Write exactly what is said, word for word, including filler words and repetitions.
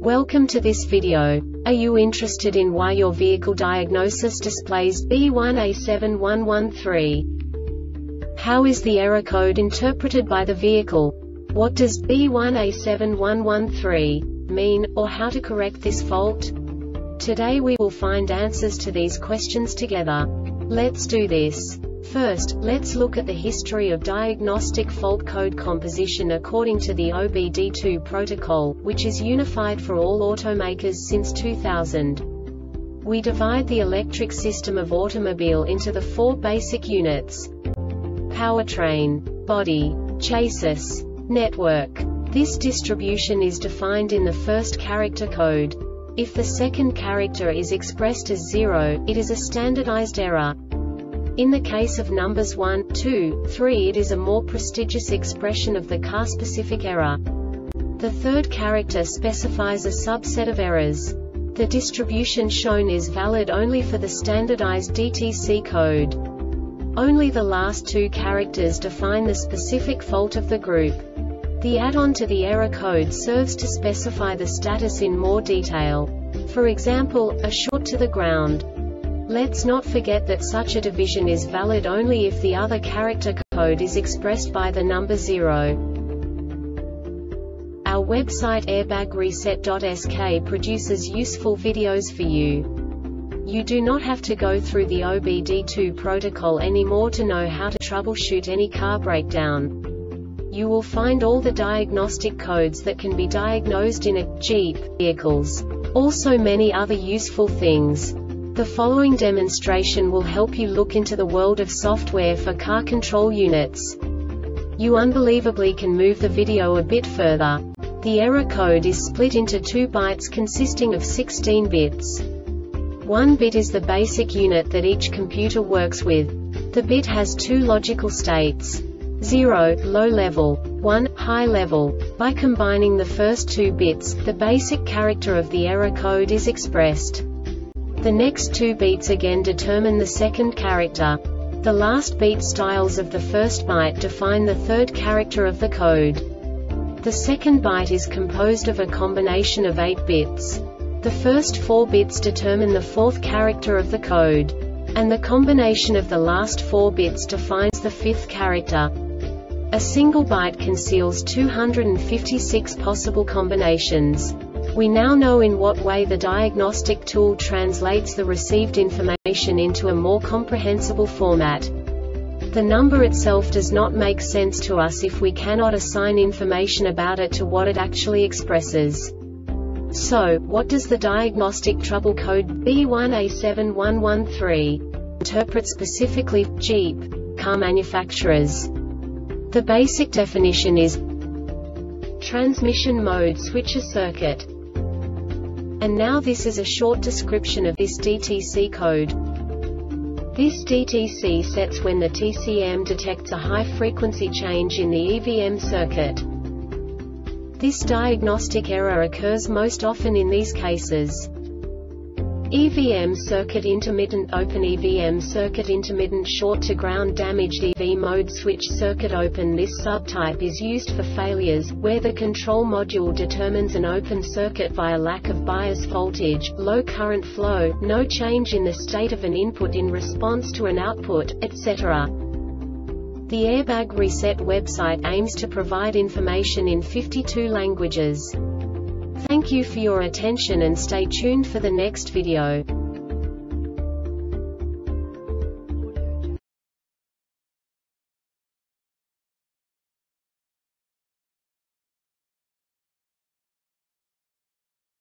Welcome to this video. Are you interested in why your vehicle diagnosis displays B one A seven one one three? How is the error code interpreted by the vehicle? What does B one A seven one one three mean, or how to correct this fault? Today we will find answers to these questions together. Let's do this. First, let's look at the history of diagnostic fault code composition according to the O B D two protocol, which is unified for all automakers since two thousand. We divide the electric system of automobile into the four basic units: powertrain, body, chassis, network. This distribution is defined in the first character code. If the second character is expressed as zero, it is a standardized error. In the case of numbers one, two, three, it is a more prestigious expression of the car-specific error. The third character specifies a subset of errors. The distribution shown is valid only for the standardized D T C code. Only the last two characters define the specific fault of the group. The add-on to the error code serves to specify the status in more detail. For example, a short to the ground. Let's not forget that such a division is valid only if the other character code is expressed by the number zero. Our website airbag reset dot S K produces useful videos for you. You do not have to go through the O B D two protocol anymore to know how to troubleshoot any car breakdown. You will find all the diagnostic codes that can be diagnosed in a Jeep vehicles. Also many other useful things. The following demonstration will help you look into the world of software for car control units. You unbelievably can move the video a bit further. The error code is split into two bytes consisting of sixteen bits. One bit is the basic unit that each computer works with. The bit has two logical states: zero, low level, one, high level. By combining the first two bits, the basic character of the error code is expressed. The next two beats again determine the second character. The last beat styles of the first byte define the third character of the code. The second byte is composed of a combination of eight bits. The first four bits determine the fourth character of the code. And the combination of the last four bits defines the fifth character. A single byte conceals two hundred fifty-six possible combinations. We now know in what way the diagnostic tool translates the received information into a more comprehensible format. The number itself does not make sense to us if we cannot assign information about it to what it actually expresses. So, what does the diagnostic trouble code B one A seven one one three interpret specifically for Jeep car manufacturers? The basic definition is transmission mode switcher circuit. And now this is a short description of this D T C code. This D T C sets when the T C M detects a high-frequency change in the E V M circuit. This diagnostic error occurs most often in these cases: E V M circuit intermittent open, E V M circuit intermittent short to ground, damaged E V mode switch circuit open. This subtype is used for failures where the control module determines an open circuit via lack of bias voltage, low current flow, no change in the state of an input in response to an output, et cetera. The Airbag Reset website aims to provide information in fifty-two languages. Thank you for your attention and stay tuned for the next video.